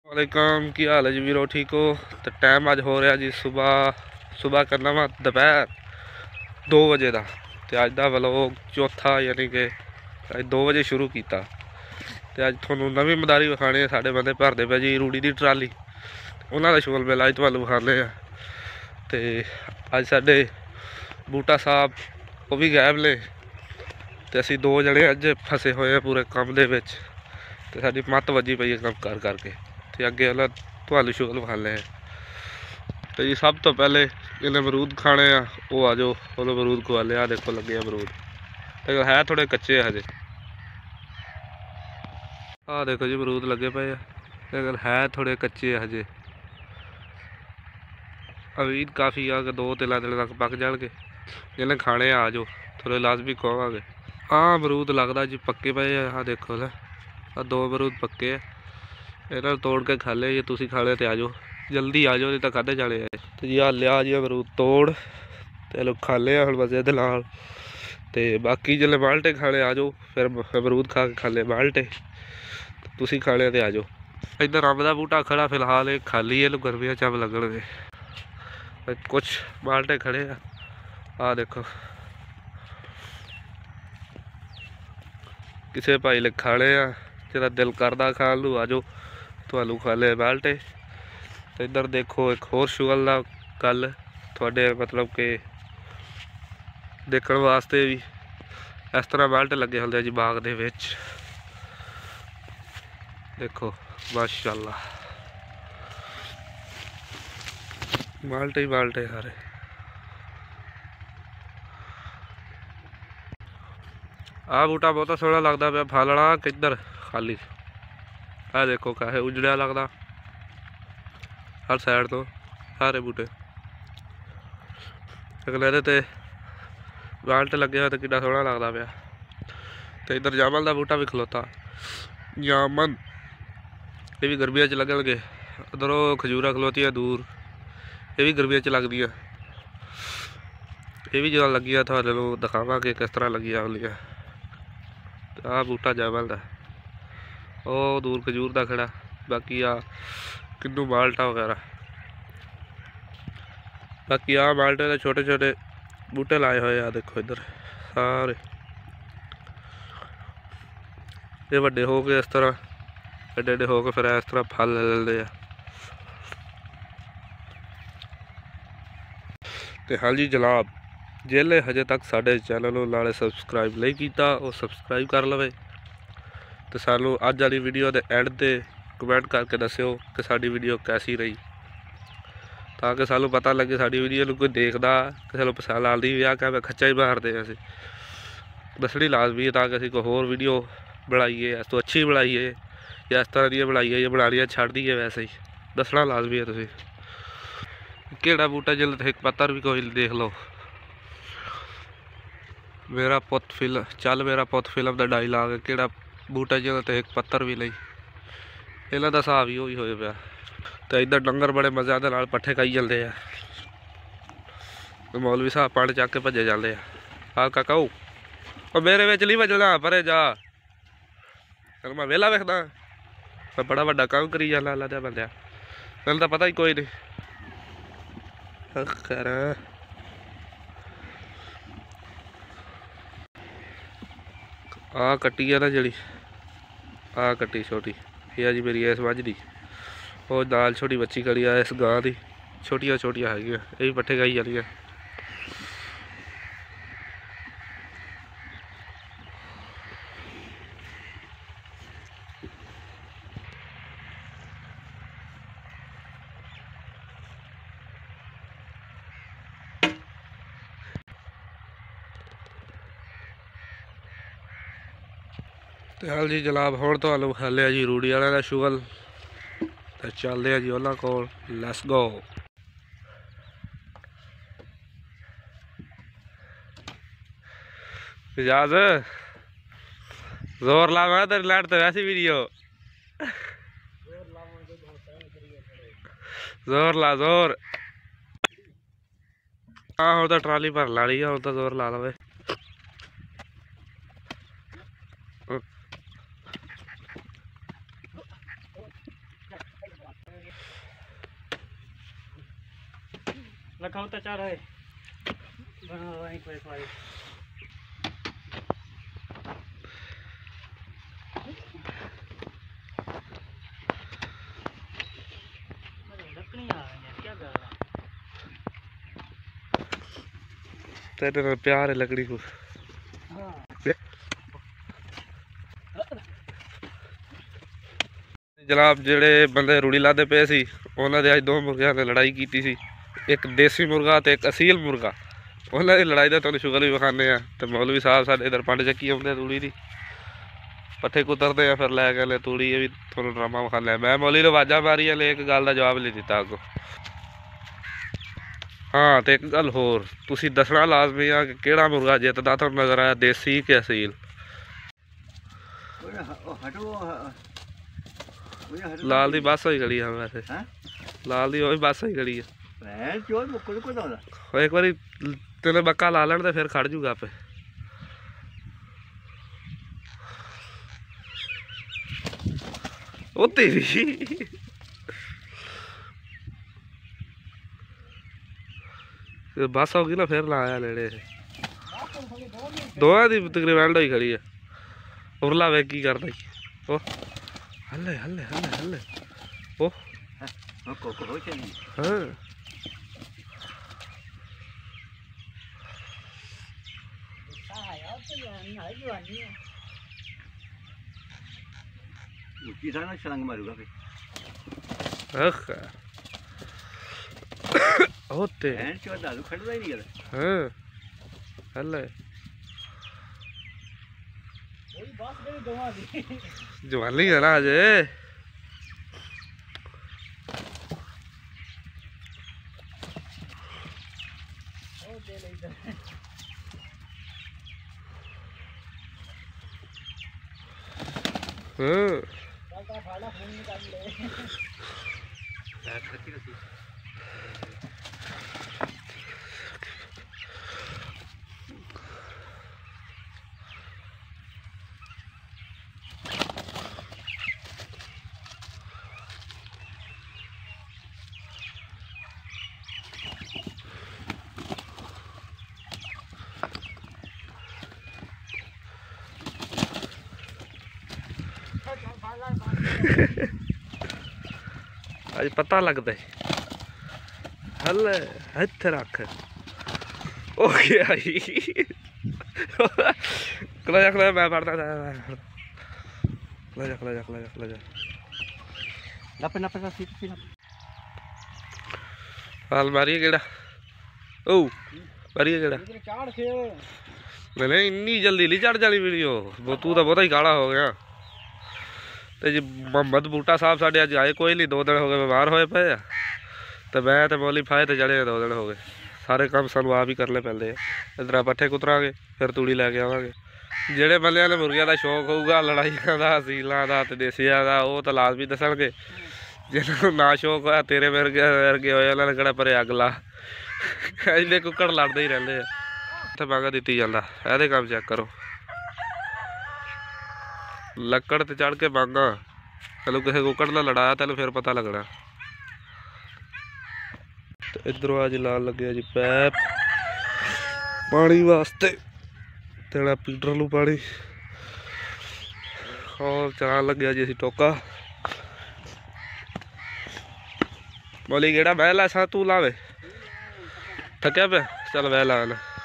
वालेकुम, की हाल है जी वीरो, ठीक हो? तो टाइम अज हो रहा जी सुबह करना वा दोपहर 2 बजे का। तो अज का व्लॉग चौथा, यानी कि अज 2 बजे शुरू किया। तो अज थोनों नवी मदारी विखाने साढ़े बंदे भरते पे जी रूड़ी की ट्राली, उन्होंने शुगल मेला अज तुहानू विखाने। तो अज साढ़े बूटा साहब वो भी गायब ने, तो असी 2 जने अज फसे हुए हैं पूरे काम दे विच। तो साडी मत्त वजी पई है काम कर करके। तो अगे वाला तुहानू शुगल विखाने हैं। तो जी सब तो पहले जिन्हें अमरूद खाने आ वो आ जाओ, बोलो अमरूद खवा लिया। देखो लगे अमरूद, लेकिन है थोड़े कच्चे हजे। आ देखो जी अमरूद लगे पे, लेकिन है थोड़े कच्चे हजे। उम्मीद काफ़ी आ कि 2-3 दिन तक पक जाएंगे। जिन्हें खाने आ जाओ, थोड़े लाजमी खवावांगे। हाँ अमरूद लगता जी पक्के पे आ, देखो ना आ 2 अमरूद पक्के है। इन्होंने तोड़ के खा ले, जे तुम खा ले तो आ जाओ, जल्दी आ जाओ, नहीं तो खाधे जाने। तो जी आ लिया जी अमरूद तोड़, चलो खा ले हम बस ये नाल। तो बाकी जिसले माल्टे खाने आ जाओ, फिर अमरूद खा के खा ले माल्टे। तुम खाने तो आ जाओ। इधर अंब का बूटा खड़ा फिलहाल ये खाली है, गर्मियों च अंब लगन। कुछ माल्टे खड़े आ देखो, किसी भाई ले खाने आ, जरा दिल करदा खान लू आ जाओ, तो खा ले माल्टे। तो इधर देखो एक होर शुगल का गल थोड़े, मतलब कि देखने वास्ते भी इस तरह माल्टे लगे होंगे जी बाग दे विच। देखो माशाअल्लाह माल्टे ही माल्टे सारे। आ बूटा बहुत सोहना लगता पाया, फलना किधर खाली। आ देखो कैसे उजड़िया लगता हर साइड तो सारे बूटे, लेकिन ये माल्टे लगे हुए तो कितना सोहना लगता पाया। तो इधर जामन का बूटा भी खलोता, जामन ये भी गर्मियों च लगनगे। उधरों खजूरा खलोतियां दूर, ये भी गर्मियों च लगदियां। ये भी जो लगिया थानू दिखावांगे किस तरह लगिया होलियां। आ बूटा जामन का, ओ दूर खजूर का खड़ा, बाकी आ किन्नू माल्टा वगैरह। बाकी आ माल्टे के छोटे छोटे बूटे लाए हुए आ, देखो इधर सारे। ये वड्डे हो गए इस तरह, एडे एडे हो के फिर इस तरह फल ले लेंदे आ। तो हाँ जी जनाब, जिसने हजे तक साढ़े चैनल को नाले सबसक्राइब नहीं किया वो सबसक्राइब कर लवे। तो सानू अज वाली वीडियो के एंड ते कमेंट करके दस्यो कि साडी वीडियो कैसी रही, ताकि सानू पता लगे साडी वीडियो को कोई देखता कि सानू पसंद आती भी आ, क्या मैं खच्चा ही मारते हैं। असी दसनी लाजमी है ताकि असी कोई होर वीडियो बनाइए, इस तो अच्छी बनाइए या इस तरह दी बनाइए, या बनानियां छड्ड दईए। वैसे ही दसना लाजमी है। तुसीं केड़ा बूटा जिल एक पत्तर भी कोई देख लो। मेरा पुत फिल्म चल, मेरा पुत फिल्म का डायलॉग है, केड़ा बूटा जिल एक पत्तर भी नहीं। इन्हों का हिसाब ही हो पाया। तो इधर डंगर बड़े मज़े के नाल पट्ठे खाई जाते हैं। मौलवी साहब पानी चक के भजे जाते हैं। हाँ काका ओ मेरे विच नहीं बजना, परे जा, मैं वेला वेखदा, मैं बड़ा वड्डा काम करी जाना अल्लाह दे बंदे, मैनूं तो पता ही कोई नहीं। खैर आ कट्टी है ना जी, आ कट्टी छोटी ये जी मेरी इस मझ दी, और नाल छोटी बच्ची खड़ी है इस गां की, छोटिया छोटिया है, ये भी पट्ठे खाई जा रही है। तो हाल जी जनाब हुण तुहानूं विखा लिया जी रूड़ी वाले का शुगल। तो चलते हैं जी उन्होंने कोल, लैट्स गो। इजाज जोर ला, मैं तेरी लाइट तो वैसी वीडियो जोर ला जोर। हाँ हम तो ट्राली भर ला ली है, हम तो जोर ला लवे। रखा होता चार है वहीं पे भाई लकड़ी आ रही क्या कर रहा तेरे नाल प्यार है लकड़ी को। जनाब जेड़े बंदे रूड़ी लाते पे सी उन्होंने अज दो मुर्गियां ने लड़ाई की सी, एक देसी मुर्गा तो एक असील मुर्गा। उन्होंने लड़ाई का तुहानू शुगर भी विखाने आ। तो मौलवी साहब साडे इधर पंड चक्की आउंदे तूड़ी दी पट्ठे कुतरते हैं फिर लै गए तूड़ी। ये भी थोड़ा ड्रामा विखाने। मैं मौलवी ने आवाजा मारिया ले एक गल का जवाब नहीं दिता अगो। हाँ तो एक गल होर तुसी दसना लाजमी आ कि केड़ा मुर्गा जितदा तुहानू नजर आया देसी कि असील। लाल दी बस होई खड़ी है वैसे लाल दी बस होई खड़ी है। एक बारी तेने बक्का ला लैन तो फिर खड़ जूगा पे। ओ तेरी बस होगी ना फिर लाया नेड़े दोवां दी तकरीबन होई खड़ी है। उरला वे की करदा ओ हल्ले हल्ले हल्ले हल्ले ओ हाँ छलांग मारूंगा होते खड़ता ही नहीं हाँ हल्ले जवानी है ना अजे अज पता लगता है हल इत्थे रख ओ गया खला जा मैं पढ़ता खला जा खला जा खला जा खला जा हाल मारिए केड़ा ओ मारिए केड़ा नहीं इन्नी जल्दी नहीं चढ़ जानी वीडियो तू तो बहुता ही काला हो गया। तो जी मोहम्मद बूटा साहब साढ़े अज आए कोई नहीं 2 दिन हो गए बीमार होए पे। तो मैं तो मौली फाए तो चढ़े 2 दिन हो गए। सारे काम सानू आप ही करने पैंदे इधर पट्ठे कुतरांगे फिर तूड़ी लैके आवांगे। जेड़े बंदे ने मुर्गियां का शौक होगा लड़ाइयां का असीलों का तो देसिया का वो तो लाजमी दसणगे। जिन्होंने ना शौक होया तेरे वर्गे होए उन्होंने कहना परे अग ला। इन्ने कुक्कड़ लड़ते ही रहते हैं इत्थे मंग दी जाता ये काम चेक करो लकड़ ते चढ़ के मांगा चलो किसी कुकड़ ना लड़ाया तेन फिर पता लगना। तो इधरों अज लान लगे जी पैप पानी वास्ते देना पीटर नूं पानी और चलान लगे जी असी टोका। बोली केड़ा बह ला सा तू लावे थकया पे चल बह ला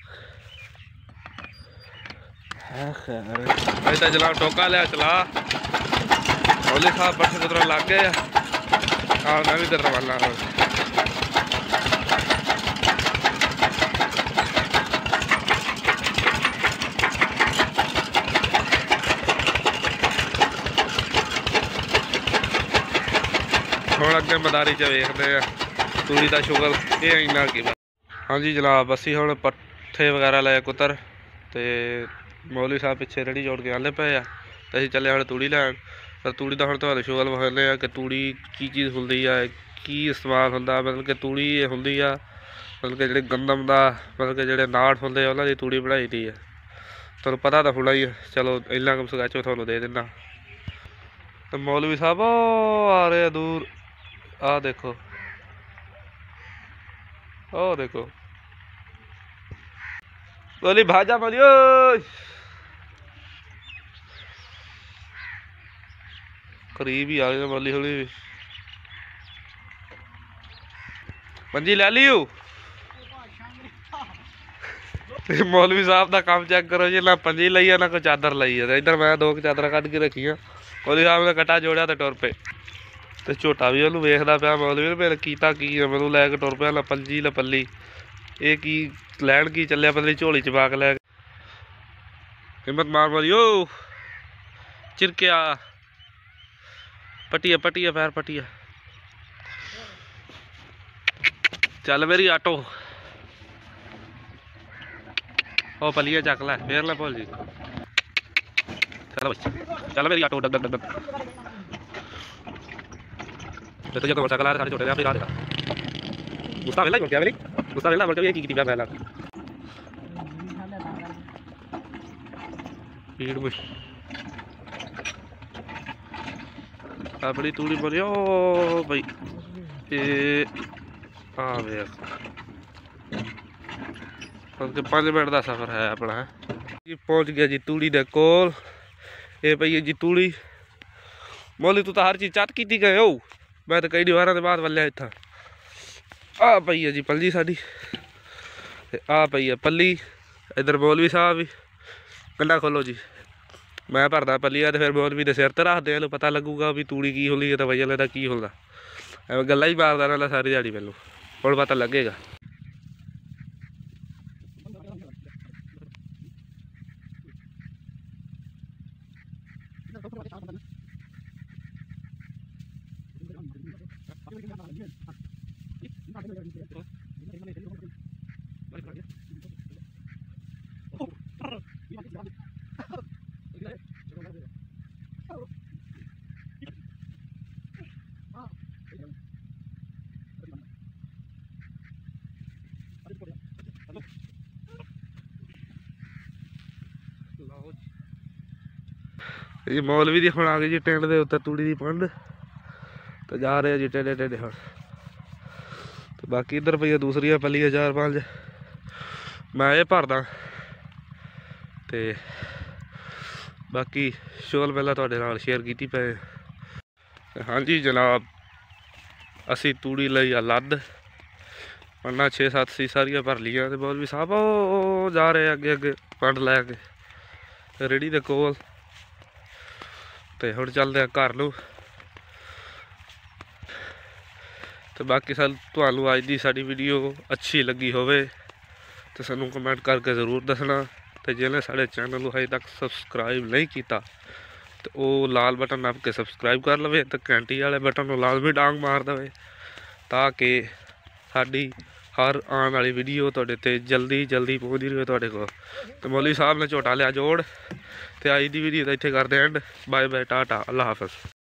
तो जनाब टोका लिया चला मौली साहब पट्ठे कुतरन लग गए। हाँ मैं भी इधर रवाना हुण अगे मदारी च वेखते हैं तूड़ी का शुगर ये इन्ना की। हाँ जी जनाब असी हुण पट्ठे वगैरह ले कुतर ते मौलवी साहब पिछे रेहड़ी जोड़ के आने पे आ तो असीं चले हम तूड़ी लैन। पर तूड़ी का हम तुहानूं शुगर विखाने कि तूड़ी की चीज़ हुंदी है की इस्तेमाल हुंदा। मतलब कि तूड़ी हुंदी आ मतलब कि जिहड़े गंदम दा मतलब कि जिहड़े नाट हुंदे उन्हां दी तूड़ी बनाई दी है। तुहानूं पता तो होना ही है। चलो इन्ना कम स्कैच तुहानूं दे दिन्ना। तो मौलवी साहब आ रहे दूर आ देखो ओ देखो बोली भाजा बोलियो। करीब ही आ गए बोली हौली पंजी ले लियो। मौलवी साहब का काम चेक करो जी, ना पंजी लई है ना कोई चादर लई है। इधर मैं दो चादर कट के रखी मौलवी साहब ने कटा जोड़िया तो टुर पे ते झोटा भी ਉਹਨੂੰ ਵੇਖਦਾ ਪਿਆ ਮੌਲवी ਮੇਰੇ ਕੀਤਾ ਕੀ ਹੈ। ਮੈਨੂੰ ਲੈ ਕੇ ਟੁਰ ਪਿਆ ਲਾ ਪੰਜੀ ਲਾ ਪੱਲੀ ਇਹ ਕੀ ਲੈਣ ਕੀ ਚੱਲਿਆ ਪਤਲੀ ਝੋਲੀ ਚ ਪਾ ਕੇ ਲੈ ਹਿੰਮਤ ਮਾਰ ਮਾਰਿਓ चिरकिया पटिया पटिया पैर पटिया चल मेरी आटो ओ पलिया चक लै फिर लै भोल जी चल चल मेरी आटो डग डग डग तो तुझे मोटरसाइकिल आ सारे छोटे अपनी रात गुस्सा वेला क्या मेरी गुस्सा वेला बोल के की पहला भीड़ में अपनी तूड़ी बोली ओ भाई ये हाँ भैया 5 मिनट का सफ़र है अपना जी। पहुँच गया जी तूड़ी दे कोल। ये पई है जी तूड़ी। मोली तू तो हर चीज़ चट की गए हो। मैं तो कई दीवार के बाद वलिया इतना आ पई है जी पल्ली साड़ी आ पई है पल्ली। इधर मौलवी साहब भी कंडा खोलो जी। मैं भरदा पल्लिया तो फिर मौलवी के सिर ते रखते हैं पता लगूगा भी तूड़ी की होली है तो वजह लेदा की होगा। एवं गल्ला ही मारदा रहना सारी दिहाड़ी मैनू हुण पता लगेगा। जी मौलवी दी हुण आ गई जी टेंट दे उत्ते तूड़ी दी पंड तो जा रहे जी टेढ़े टेढ़े हुण। तो बाकी इधर पई दूसरिया पल्लियां 4-5 मैं ये भरदा ते बाकी शोल पहला तुहाडे नाल शेयर कीती पे। हाँ जी जनाब असी तूड़ी लई आ लद पन्ना 6-7 सी सारिया भर लिया। तो मौलवी साहब ओ जा रहे अगे अगे पंड लैके रेड़ी दे कोल। तो हुण चलते हैं घर नूं। तो बाकी तुहानूं अज दी साडी वीडियो अच्छी लगी होवे तो सानूं कमेंट करके जरूर दसना। तो जिन्हें साढ़े चैनल को अजे तक सबसक्राइब नहीं किया तो वो लाल बटन नप के सबसक्राइब कर लवे तो घंटी वाले बटन को लाजमी डांग मार दे ताकि साडी हर आने वाली वीडियो तुहाडे ते जल्दी जल्दी पहुँचती रहे तुहाडे कोल। तो मौलवी साहब ने झोटा लिया जोड़ तो अज दी वीडियो तो इत्थे करदे एंड। बाय बाय टाटा अल्लाह हाफिज़।